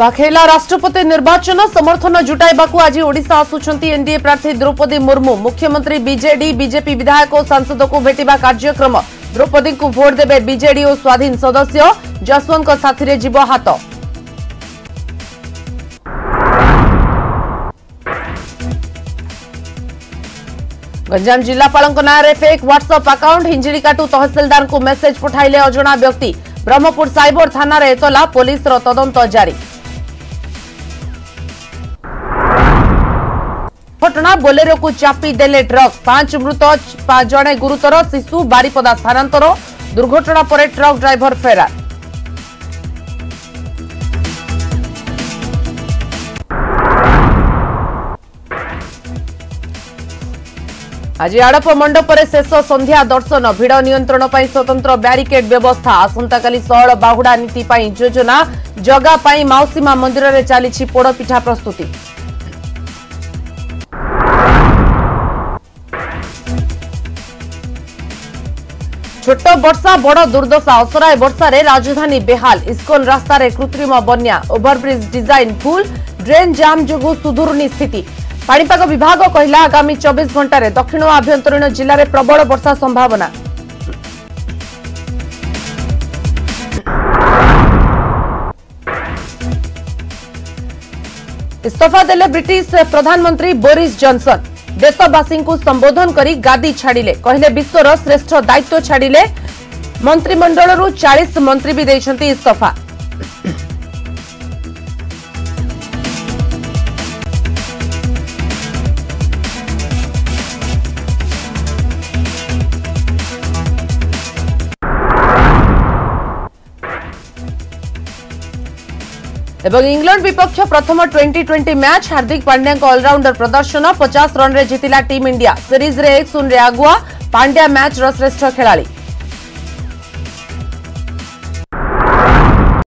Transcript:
पाखेला राष्ट्रपति निर्वाचन समर्थन जुटाइबाकू आज ओडिशा आसुछंती एनडीए प्रार्थी द्रौपदी मुर्मू। मुख्यमंत्री बीजेडी बीजेपी विधायक और सांसद को भेटिबा कार्यक्रम। द्रौपदी को भोट देबे बीजेडी और स्वाधीन सदस्य। जसवंत को साथी रे जीव हाथ। गंजाम जिलापाल नारे फेक व्हाट्सएप अकाउंट। हिंजिड़ीकाटू तहसिलदार को मेसेज पठाइले अजणा व्यक्ति। ब्रह्मपुर साइबर थाना रे एतला पुलिस रो तदंत जारी। घटना बोलेरो को चापी देले ट्रक। 5 मृत जड़े गुरुतर। शिशु बारिपदा स्थानांतर। दुर्घटना पर ट्रक ड्राइवर फेरार। आज आड़प मंडप शेष संध्या दर्शन। भिड़ नियंत्रण पर स्वतंत्र ब्यारिकेड व्यवस्था। आसंताकाली षोहळ बाहुड़ा नीति पर योजना। जगा पर माउसीमा मंदिर में चली पोड़पिठा प्रस्तुति। छोट वर्षा बड़ दुर्दशा। असराय वर्षा रे राजधानी बेहाल। इस्कन रास्ता रे कृत्रिम बन्या। ओभरब्रिज डिजाइन भूल। ड्रेन जाम जोगु सुदूरनी स्थिति। पाणीपाग विभाग कहला आगामी 24 घंटा रे दक्षिण आभ्यंतरीण जिले में प्रबल वर्षा संभावना। इस्तीफा देले ब्रिटिश प्रधानमंत्री बोरिस जॉनसन। देशवासी को संबोधन करी गादी छाड़िले। कहले विश्वर श्रेष्ठ दायित्व छाड़िले। मंत्रिमंडल 40 मंत्री भी देइछंती इस्तीफा। एवं इंग्लैंड विपक्ष प्रथम 2020 मैच। हार्दिक पांड्या को ऑलराउंडर प्रदर्शन। 50 रन रे जीतिला टीम इंडिया। सीरीज रे 1-0 रे आगुआ। पांड्या मैच रो श्रेष्ठ खिलाड़ी।